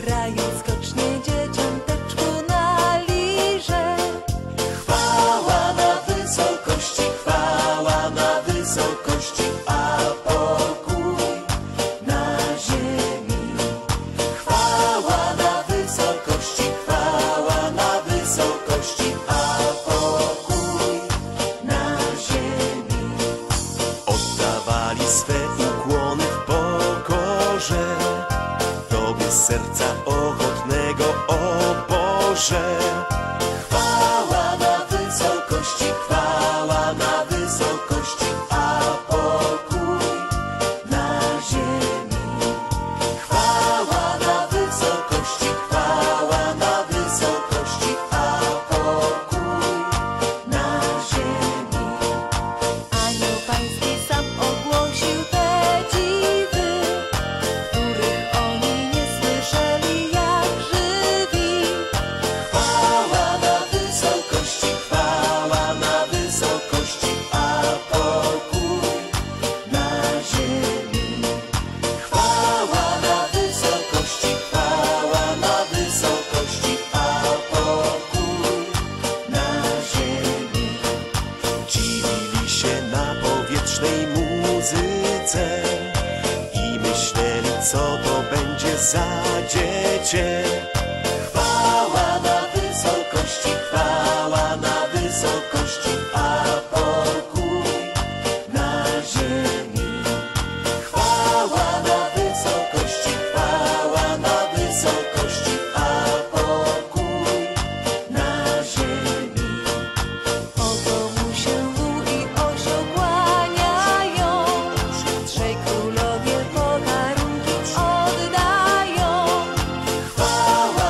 raju skocznie dzieciąteczku na lirze. Chwała na wysokości, a pokój na ziemi. Chwała na wysokości, a pokój na ziemi. Oddawali swe ukłony w pokorze Tobie z serca ochotnego, o Boże. Chwała na wysokości, a pokój na ziemi. Chwała na wysokości, a pokój na ziemi. Anioł Pański sam ogłosił te dziwy, których oni nie słyszeli jak żywi. Chwała na wysokości, a pokój na ziemi. Chwała na wysokości, a pokój na ziemi. Dziwili się na powietrznej muzyce i myśleli, co to będzie za dziecię. Chwała na wysokości, a pokój na ziemi. Chwała na wysokości, a pokój na ziemi. Oto mu się wół i osioł kłaniają, trzej królowie podarunki oddają. Chwała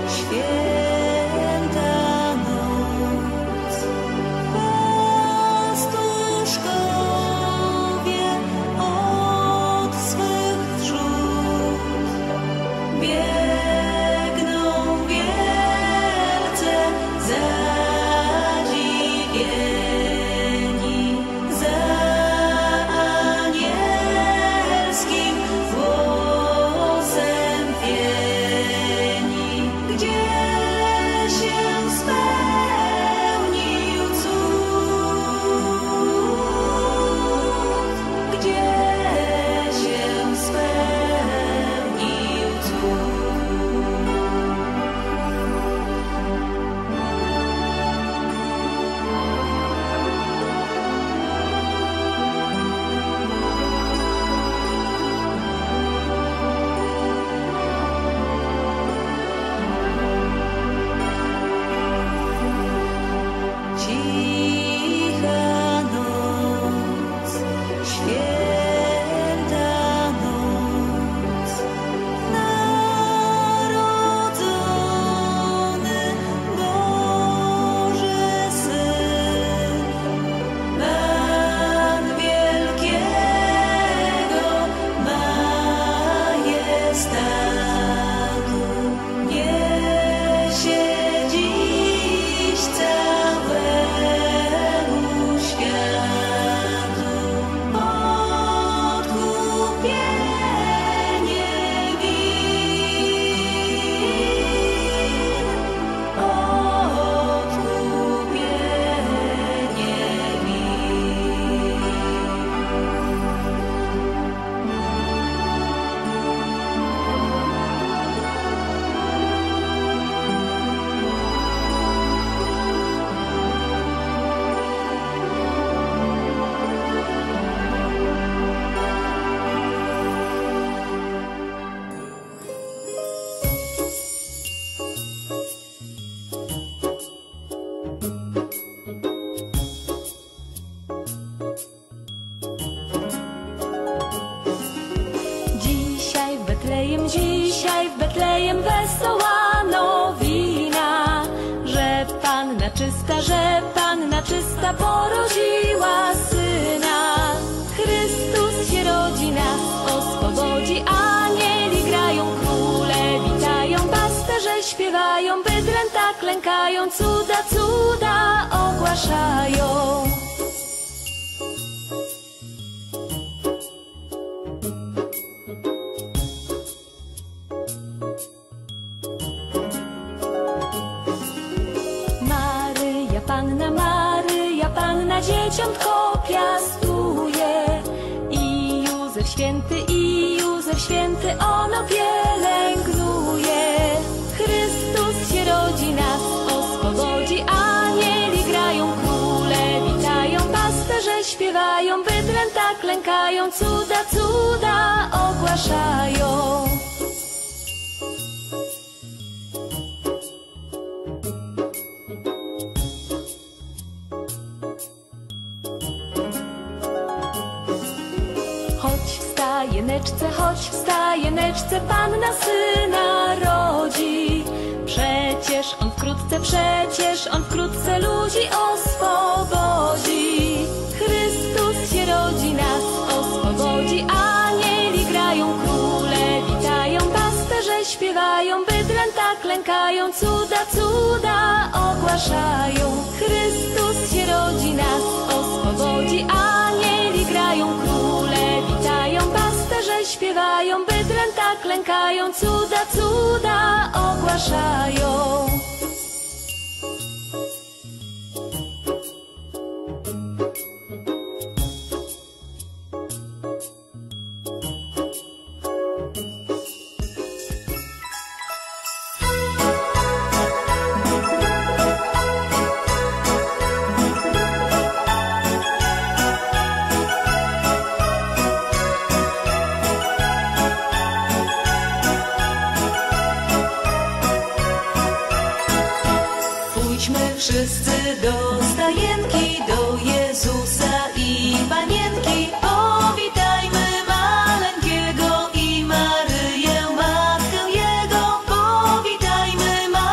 Święta noc, pastuszkowie od swych drzut biegną wielce zadziwieni za anielskim głosem pieni, gdzie się spełnił cud, gdzie się spełnił cud. Cicha noc, święta noc, narodzony Boży Syn, Pan wielkiego majestatu, niesie dziś całemu światu odkupienie win, odkupienie win. Dzisiaj w Betlejem wesoła nowina, że Panna czysta porodziła Syna. Chrystus się rodzi, nas oswobodzi, anieli grają, króle witają, pasterze śpiewają, bydlęta klękają, cuda ogłaszają. Panna dzieciątko piastuje i Józef święty ono pielęgnuje. Chrystus się rodzi, nas oswobodzi, anieli grają, króle witają, pasterze śpiewają, bydlęta klękają, cuda ogłaszają. Choć w stajeneczce Panna Syna rodzi, przecież on wkrótce ludzi oswobodzi. Chrystus się rodzi, nas oswobodzi, anieli grają, króle witają, pasterze śpiewają, bydlęta klękają, cuda ogłaszają. Chrystus się rodzi, nas oswobodzi, anieli grają, króle witają, pasterze śpiewają, bydlęta klękają, cuda ogłaszają. Wszyscy do stajenki, do Jezusa i Panienki. Powitajmy maleńkiego i Maryję, matkę Jego. Powitajmy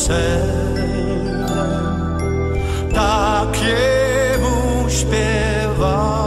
weselem, takiemu śpiewała.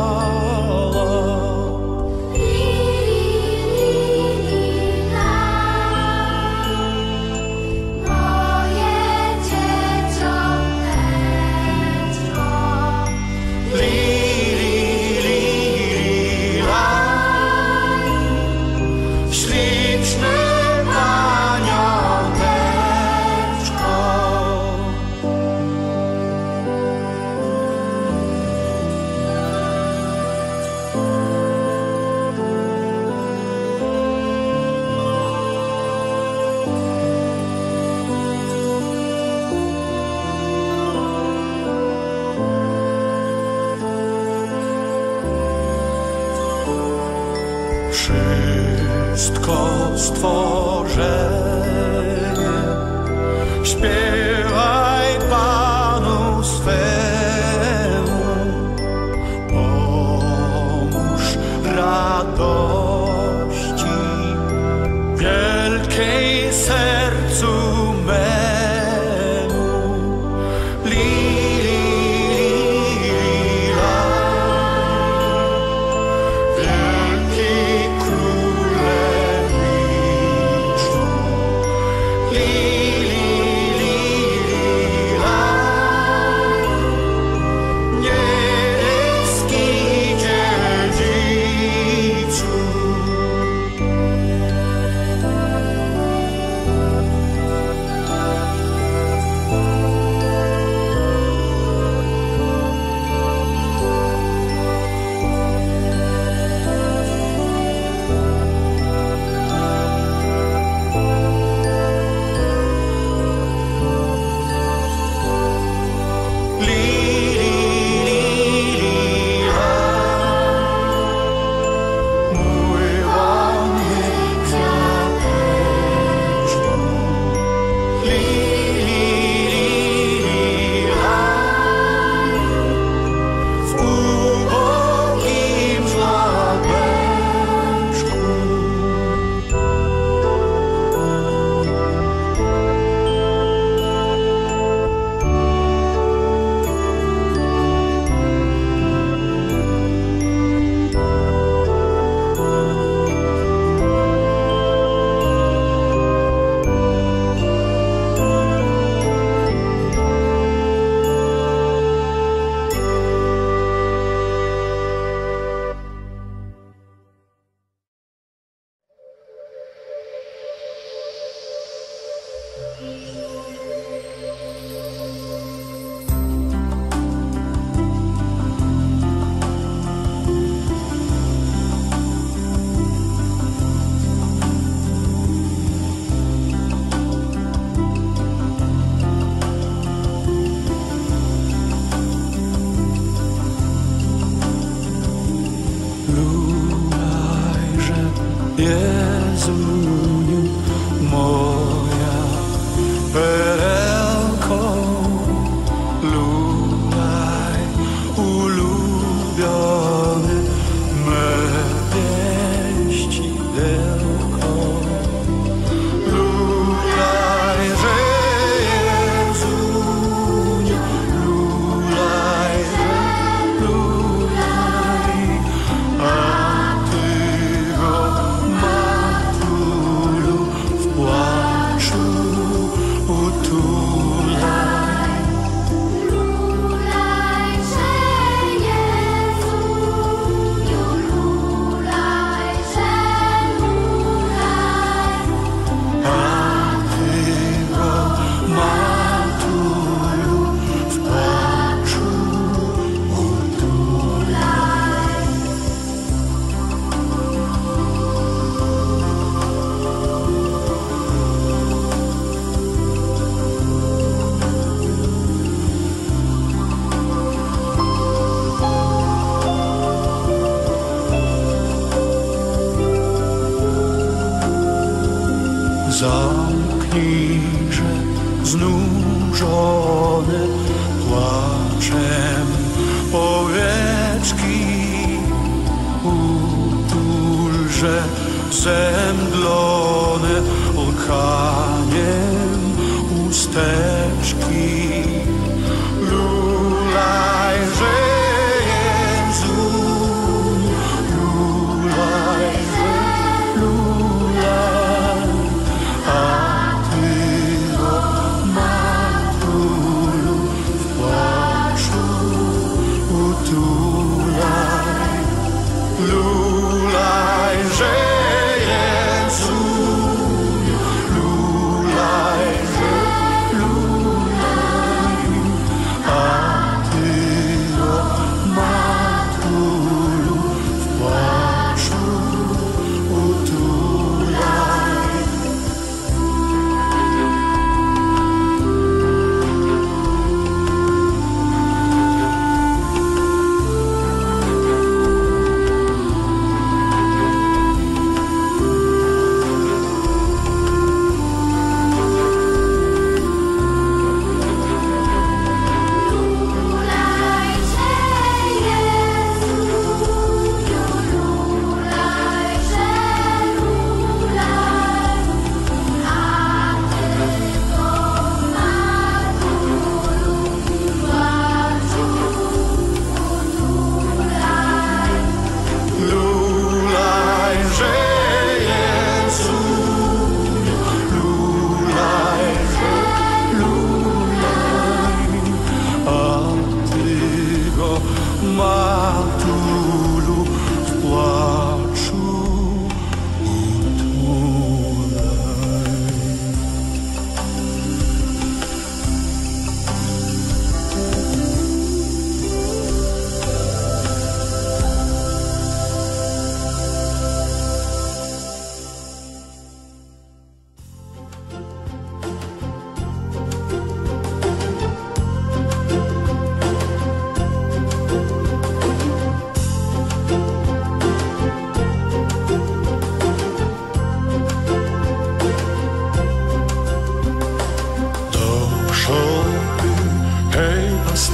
Wszystko stworzenie, śpiewaj Panu swemu, pomóż radości wielkiej sercu memu. Jezuniu, moja perełko, lulaj, ulubiony me pieścidełko. Lulaj, że Jezuniu, lulaj, że lulaj, a Ty go w płaczu utulaj. Lulaj, że Jezuniu, lulaj, że lulaj, A Ty go, matulu, w płaczu utulaj. Zamknijże znużone płaczem owieczki, utulże zemdlone łkaniem usteczki.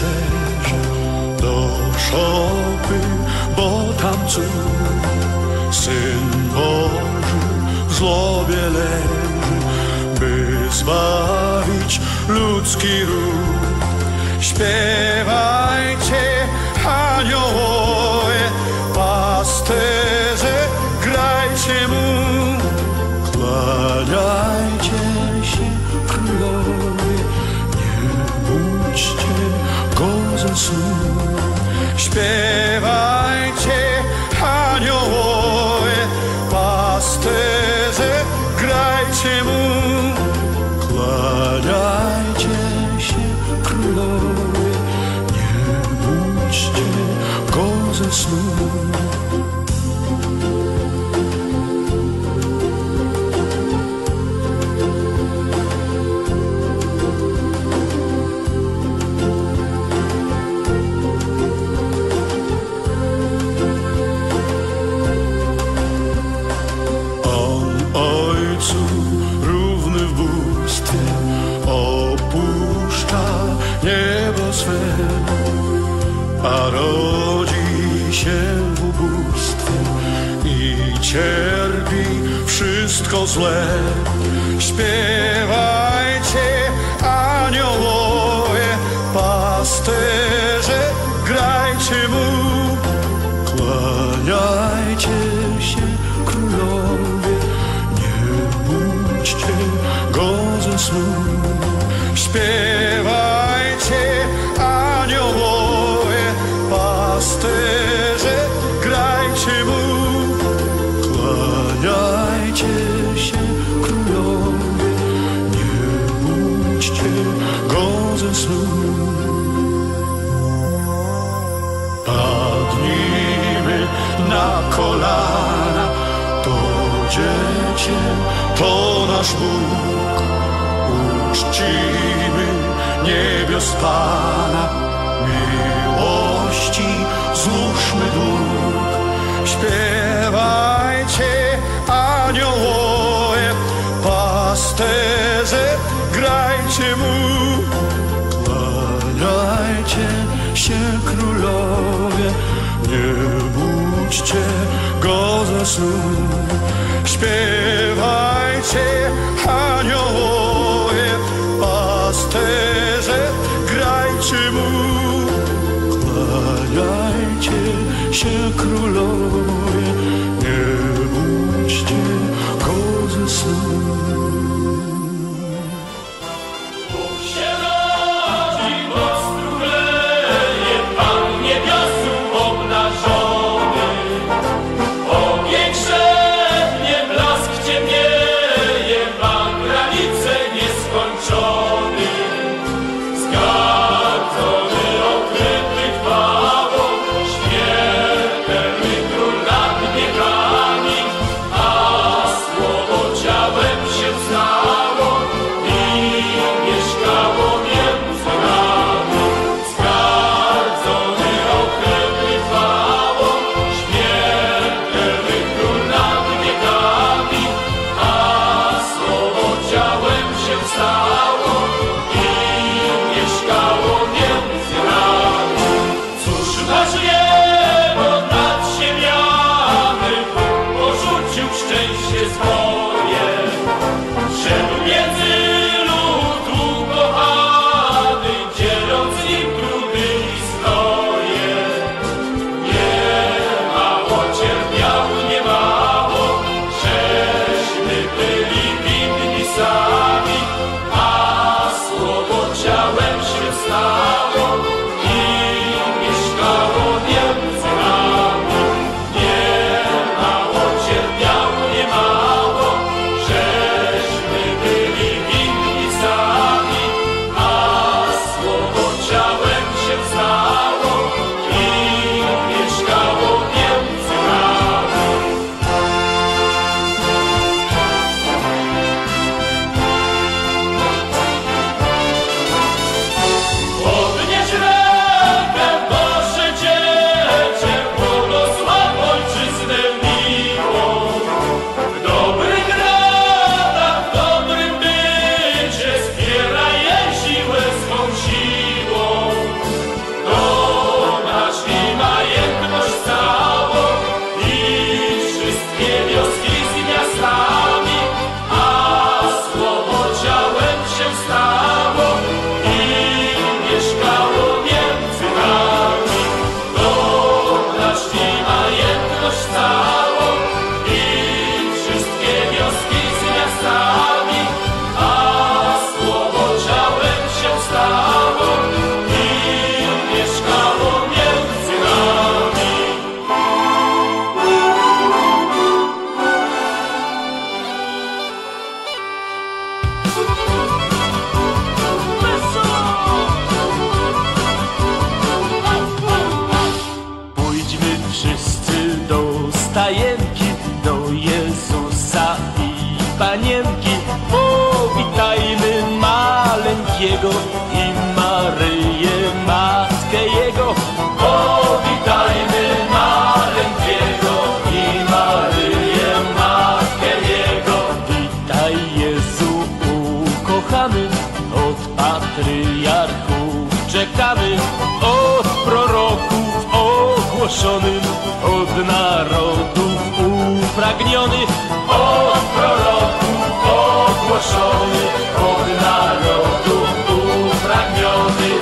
pasterze do szopy, bo tam cud, Syn Boży w złobie leży, by zbawić ludzki ród. Śpiewajcie, aniołowie, pasterze, grajcie mu, kłaniajcie się królowie, nie budźcie go ze snu. Śpiewajcie, aniołowie, pasterze, grajcie mu, kłaniajcie się królowie, nie budźcie go ze snu. Równy w bóstwie opuszcza niebo swe, a rodzi się w ubóstwie i cierpi wszystko złe. Śpiewajcie, aniołowie, pasterze, grajcie mu, kłaniajcie się królowie, budźcie go ze snu. Śpiewajcie, aniołowie, pasterze, grajcie mu, kłaniajcie się królowie, nie budźcie go ze snu. Padnijmy na kolana, to dziecię, to nasz Bóg, uczcimy niebios Pana, miłości złóżmy dług. Śpiewajcie, aniołowie, pasterze, grajcie mu, kłaniajcie się królowie, nie budźcie go ze snu. Śpiewajcie, aniołowie, pasterze, grajcie mu, kłaniajcie się królowie, nie budźcie go ze snu. Bóg się rodzi, moc struchleje, Pan niebiosu obnażony, ogień szepnie, blask ciemnieje, Pan granice Jego i Maryję, matkę Jego. Powitajmy maleńkiego i Maryję, matkę Jego. Witaj Jezu ukochany, od patriarchów czekany, od proroków ogłoszonym, od narodów upragniony, od proroków ogłoszony, od narodów upragniony.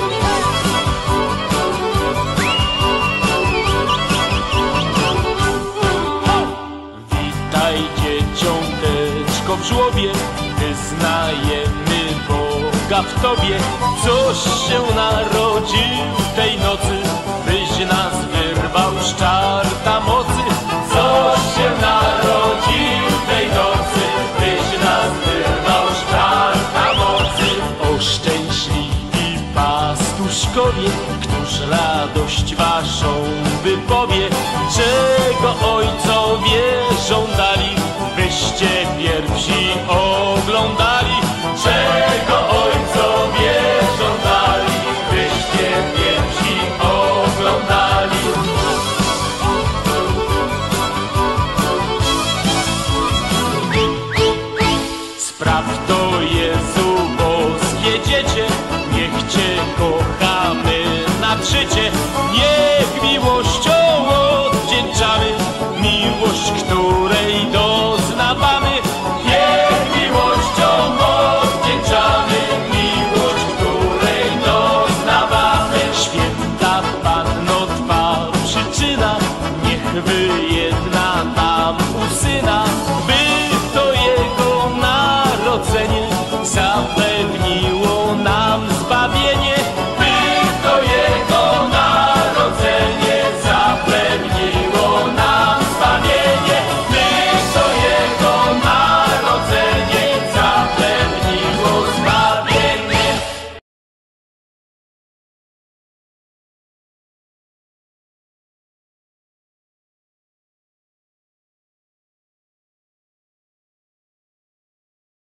Witaj dzieciąteczko w żłobie, wyznajemy Boga w Tobie, coś się narodził tej nocy, byś nas wyrwał z czarta mocy. Coś się narodził tej nocy, byś nas wyrwał z czarta mocy. O szczęśliwi pastuszkowie, któż radość waszą wypowie, czego ojcowie żądali, byście pierwsi oglądali.